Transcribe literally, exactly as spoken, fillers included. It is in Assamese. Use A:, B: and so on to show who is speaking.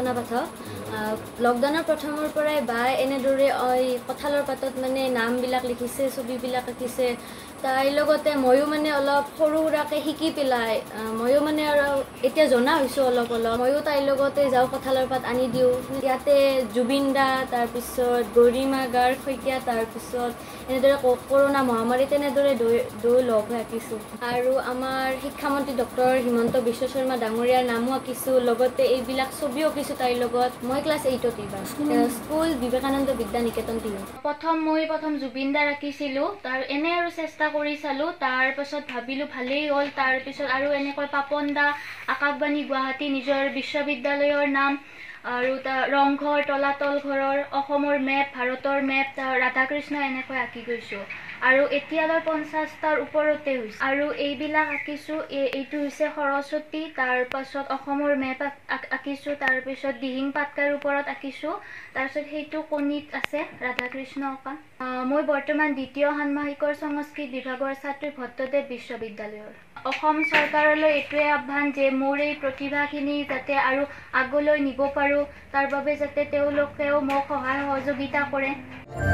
A: কল্পনা পাঠক। লকডাউনৰ প্ৰথমৰ পৰাই বাই এনেদৰে কঁঠালৰ পাতত মানে নামবিলাক লিখিছে, ছবিবিলাক আঁকিছে। তাইৰ লগতে ময়ো মানে অলপ সৰু সুৰাকৈ শিকি পেলাই ময়ো মানে আৰু এতিয়া জনা হৈছোঁ অলপ অলপ। ময়ো তাইৰ লগতে যাওঁ, কঁঠালৰ পাত আনি দিওঁ। ইয়াতে জুবিন দা, তাৰপিছত গৰিমা গাৰ্গ শইকীয়া, তাৰপিছত এনেদৰে কৰোণা মহামাৰী তেনেদৰে দুই দুই লগ হৈ আঁকিছোঁ। আৰু আমাৰ শিক্ষামন্ত্ৰী ডক্টৰ হিমন্ত বিশ্ব শৰ্মা ডাঙৰীয়াৰ নামো আঁকিছোঁ, লগতে এইবিলাক ছবিও আঁকিছোঁ তাইৰ লগত। মই ক্লাছ এইটত এইবাৰ। স্কুল বিবেকানন্দ বিদ্যা নিকেতন টিহু।
B: প্ৰথম মই প্ৰথম জুবিন দাৰ আঁকিছিলোঁ। তাৰ এনে আৰু চেষ্টা কৰি চালোঁ, তাৰপাছত ভাবিলোঁ ভালেই হ'ল। তাৰপিছত আৰু এনেকৈ পাপন দা, আকাশবাণী গুৱাহাটী নিজৰ বিশ্ববিদ্যালয়ৰ নাম, আৰু তাৰ ৰংঘৰ, তলাতল ঘৰৰ, অসমৰ মেপ, ভাৰতৰ মেপ, ৰাধাকৃষ্ণ এনেকৈ আঁকি গৈছোঁ। আৰু এতিয়ালৈ পঞ্চাছটাৰ ওপৰতে হৈছে। আৰু এইবিলাক আঁকিছোঁ, এইটো হৈছে সৰস্বতী, তাৰপাছত অসমৰ মেপ আঁকিছোঁ, তাৰপিছত দিহিং পাটকাইৰ ওপৰত আঁকিছোঁ, তাৰপিছত সেইটো কণীত আছে ৰাধাকৃষ্ণ অঁকা। মই বৰ্তমান দ্বিতীয় ষান্মাসিকৰ সংস্কৃত বিভাগৰ ছাত্ৰী ভট্টদেৱ বিশ্ববিদ্যালয়ৰ। অসম চৰকাৰলৈ এইটোৱে আহ্বান যে মোৰ এই প্ৰতিভাখিনি যাতে আৰু আগলৈ নিব পাৰোঁ, তাৰ বাবে যাতে তেওঁলোকেও মোক সহায় সহযোগিতা কৰে।